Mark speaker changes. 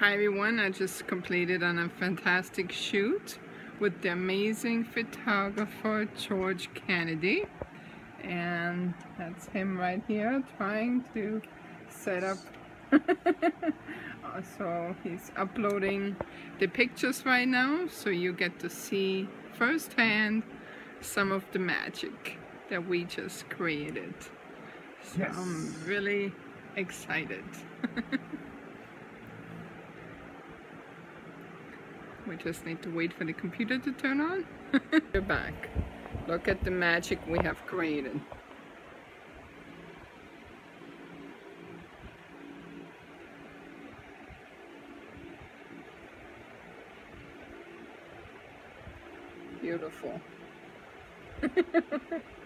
Speaker 1: Hi everyone, I just completed on a fantastic shoot with the amazing photographer George Kennedy, and that's him right here trying to set up. So he's uploading the pictures right now, so you get to see firsthand some of the magic that we just created. So yes. I'm really excited. We just need to wait for the computer to turn on. We're back. Look at the magic we have created. Beautiful.